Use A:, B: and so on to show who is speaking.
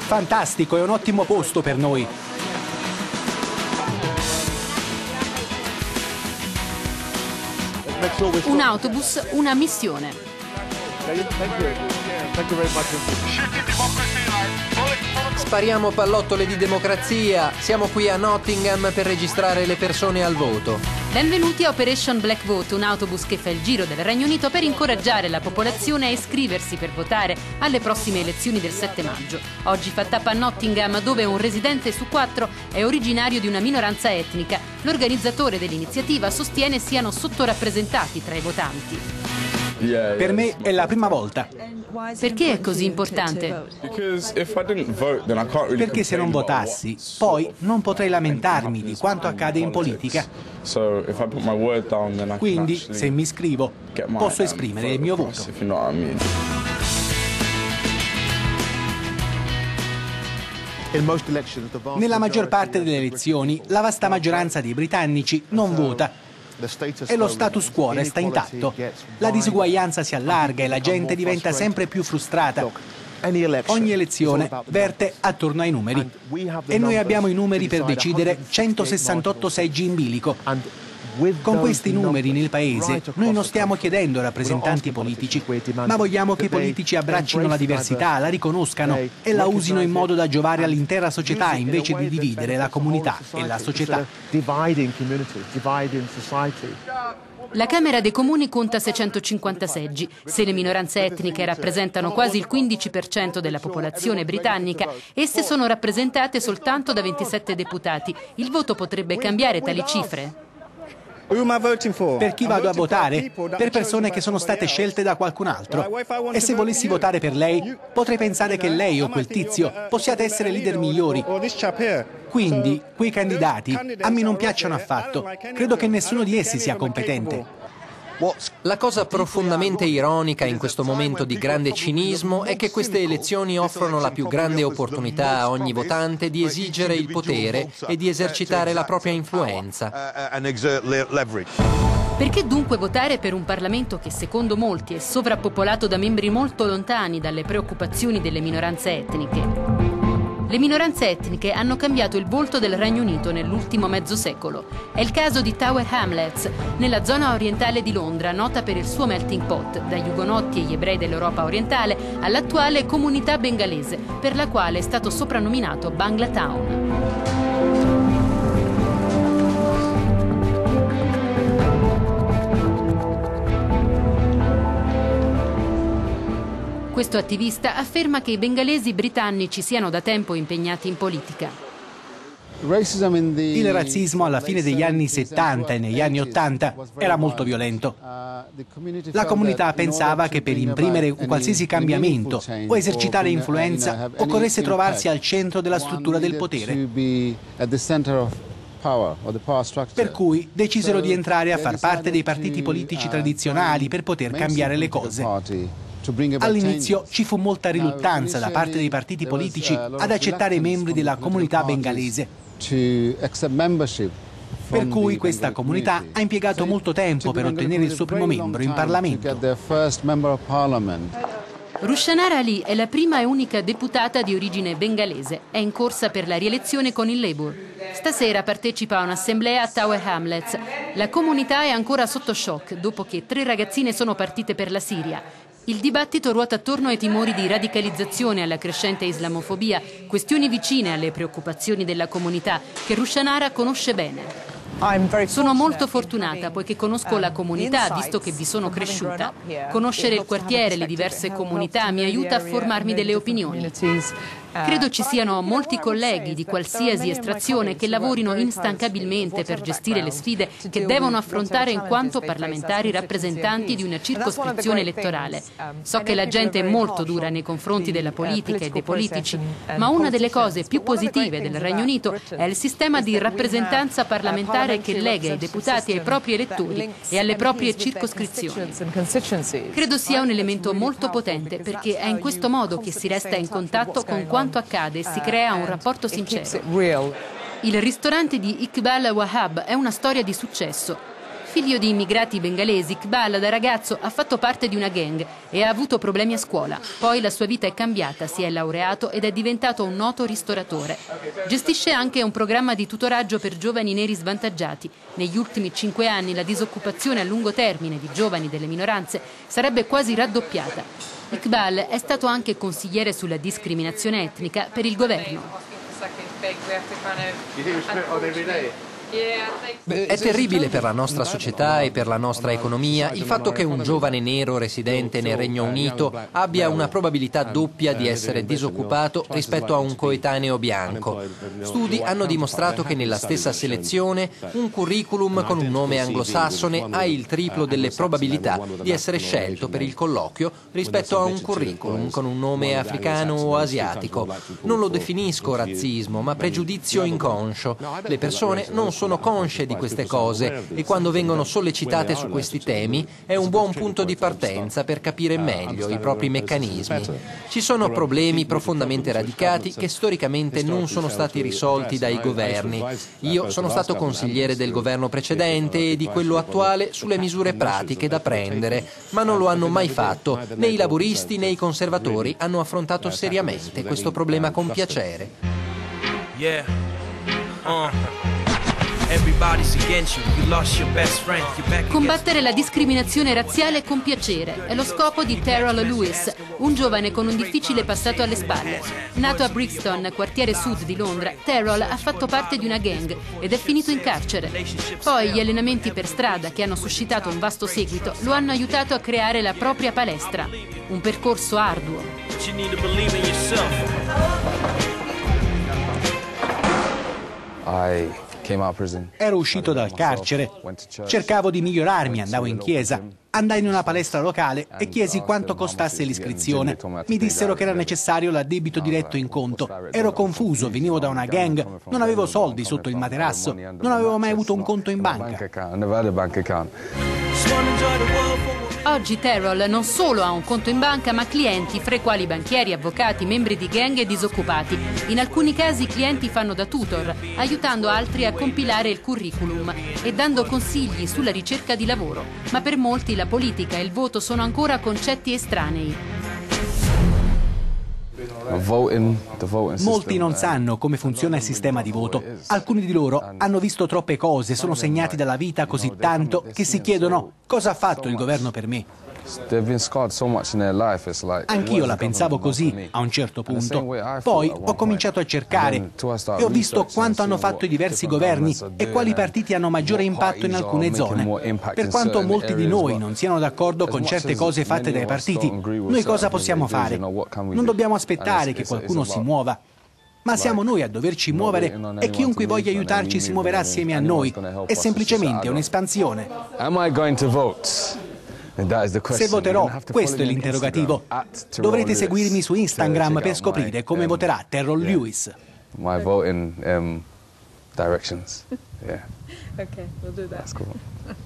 A: Fantastico, è un ottimo posto per noi.
B: Un autobus, una missione.
C: Spariamo pallottole di democrazia. Siamo qui a Nottingham per registrare le persone al voto.
B: Benvenuti a Operation Black Vote, un autobus che fa il giro del Regno Unito per incoraggiare la popolazione a iscriversi per votare alle prossime elezioni del 7 maggio. Oggi fa tappa a Nottingham, dove un residente su 4 è originario di una minoranza etnica. L'organizzatore dell'iniziativa sostiene siano sottorappresentati tra i votanti.
A: Per me è la prima volta.
B: Perché è così importante?
A: Perché se non votassi, poi non potrei lamentarmi di quanto accade in politica. Quindi, se mi iscrivo, posso esprimere il mio voto. Nella maggior parte delle elezioni, la vasta maggioranza dei britannici non vota. E lo status quo resta intatto. La disuguaglianza si allarga e la gente diventa sempre più frustrata. Ogni elezione verte attorno ai numeri. E noi abbiamo i numeri per decidere 168 seggi in bilico. Con questi numeri nel Paese noi non stiamo chiedendo rappresentanti politici, ma vogliamo che i politici abbraccino la diversità, la riconoscano e la usino in modo da giovare all'intera società invece di dividere la comunità e la società.
B: La Camera dei Comuni conta 650 seggi. Se le minoranze etniche rappresentano quasi il 15% della popolazione britannica, esse sono rappresentate soltanto da 27 deputati. Il voto potrebbe cambiare tali cifre?
A: Per chi vado a votare? Per persone che sono state scelte da qualcun altro. E se volessi votare per lei, potrei pensare che lei o quel tizio possiate essere leader migliori. Quindi, quei candidati a me non piacciono affatto. Credo che nessuno di essi sia competente.
C: La cosa profondamente ironica in questo momento di grande cinismo è che queste elezioni offrono la più grande opportunità a ogni votante di esigere il potere e di esercitare la propria influenza.
B: Perché dunque votare per un Parlamento che secondo molti è sovrappopolato da membri molto lontani dalle preoccupazioni delle minoranze etniche? Le minoranze etniche hanno cambiato il volto del Regno Unito nell'ultimo mezzo secolo. È il caso di Tower Hamlets, nella zona orientale di Londra, nota per il suo melting pot, dagli ugonotti e gli ebrei dell'Europa orientale all'attuale comunità bengalese, per la quale è stato soprannominato Bangla Town. Questo attivista afferma che i bengalesi britannici siano da tempo impegnati in politica.
A: Il razzismo alla fine degli anni 70 e negli anni 80 era molto violento. La comunità pensava che per imprimere un qualsiasi cambiamento o esercitare influenza occorresse trovarsi al centro della struttura del potere. Per cui decisero di entrare a far parte dei partiti politici tradizionali per poter cambiare le cose. All'inizio ci fu molta riluttanza da parte dei partiti politici ad accettare i membri della comunità bengalese. Per cui questa comunità ha impiegato molto tempo per ottenere il suo primo membro in Parlamento.
B: Rushanara Ali è la prima e unica deputata di origine bengalese. È in corsa per la rielezione con il Labour. Stasera partecipa a un'assemblea a Tower Hamlets. La comunità è ancora sotto shock dopo che 3 ragazzine sono partite per la Siria. Il dibattito ruota attorno ai timori di radicalizzazione e alla crescente islamofobia, questioni vicine alle preoccupazioni della comunità che Rushanara conosce bene. Sono molto fortunata poiché conosco la comunità, visto che vi sono cresciuta. Conoscere il quartiere, le diverse comunità mi aiuta a formarmi delle opinioni. Credo ci siano molti colleghi di qualsiasi estrazione che lavorino instancabilmente per gestire le sfide che devono affrontare in quanto parlamentari rappresentanti di una circoscrizione elettorale. So che la gente è molto dura nei confronti della politica e dei politici, ma una delle cose più positive del Regno Unito è il sistema di rappresentanza parlamentare che lega i deputati ai propri elettori e alle proprie circoscrizioni. Credo sia un elemento molto potente perché è in questo modo che si resta in contatto con quanto accade e si crea un rapporto sincero. Il ristorante di Iqbal Wahab è una storia di successo. Figlio di immigrati bengalesi, Iqbal da ragazzo ha fatto parte di una gang e ha avuto problemi a scuola. Poi la sua vita è cambiata, si è laureato ed è diventato un noto ristoratore. Gestisce anche un programma di tutoraggio per giovani neri svantaggiati. Negli ultimi 5 anni la disoccupazione a lungo termine di giovani delle minoranze sarebbe quasi raddoppiata. Iqbal è stato anche consigliere sulla discriminazione etnica per il governo.
C: È terribile per la nostra società e per la nostra economia il fatto che un giovane nero residente nel Regno Unito abbia una probabilità doppia di essere disoccupato rispetto a un coetaneo bianco. Studi hanno dimostrato che nella stessa selezione un curriculum con un nome anglosassone ha il triplo delle probabilità di essere scelto per il colloquio rispetto a un curriculum con un nome africano o asiatico. Non lo definisco razzismo, ma pregiudizio inconscio. Le persone non sono consce di queste cose e quando vengono sollecitate su questi temi è un buon punto di partenza per capire meglio i propri meccanismi. Ci sono problemi profondamente radicati che storicamente non sono stati risolti dai governi. Io sono stato consigliere del governo precedente e di quello attuale sulle misure pratiche da prendere, ma non lo hanno mai fatto. Né i laburisti né i conservatori hanno affrontato seriamente questo problema con piacere.
B: Combattere la discriminazione razziale con piacere è lo scopo di Terrell Lewis, un giovane con un difficile passato alle spalle. Nato a Brixton, quartiere sud di Londra, Terrell ha fatto parte di una gang ed è finito in carcere. Poi gli allenamenti per strada, che hanno suscitato un vasto seguito, lo hanno aiutato a creare la propria palestra. Un percorso arduo.
A: Ero uscito dal carcere, cercavo di migliorarmi, andavo in chiesa, andai in una palestra locale e chiesi quanto costasse l'iscrizione. Mi dissero che era necessario l'addebito diretto in conto. Ero confuso, venivo da una gang, non avevo soldi sotto il materasso, non avevo mai avuto un conto in banca.
B: Oggi Terrell non solo ha un conto in banca, ma clienti, fra i quali banchieri, avvocati, membri di gang e disoccupati. In alcuni casi i clienti fanno da tutor, aiutando altri a compilare il curriculum e dando consigli sulla ricerca di lavoro. Ma per molti la politica e il voto sono ancora concetti estranei.
A: Molti non sanno come funziona il sistema di voto. Alcuni di loro hanno visto troppe cose, sono segnati dalla vita così tanto che si chiedono cosa ha fatto il governo per me. Anch'io la pensavo così a un certo punto. Poi ho cominciato a cercare e ho visto quanto hanno fatto i diversi governi e quali partiti hanno maggiore impatto in alcune zone. Per quanto molti di noi non siano d'accordo con certe cose fatte dai partiti, noi cosa possiamo fare? Non dobbiamo aspettare che qualcuno si muova, ma siamo noi a doverci muovere e chiunque voglia aiutarci si muoverà assieme a noi. È semplicemente un'espansione. Se voterò, questo è l'interrogativo. Dovrete seguirmi su Instagram per scoprire come voterà Terrell Lewis.
D: My voting directions. Yeah.
B: Okay, we'll do that.
D: That's cool.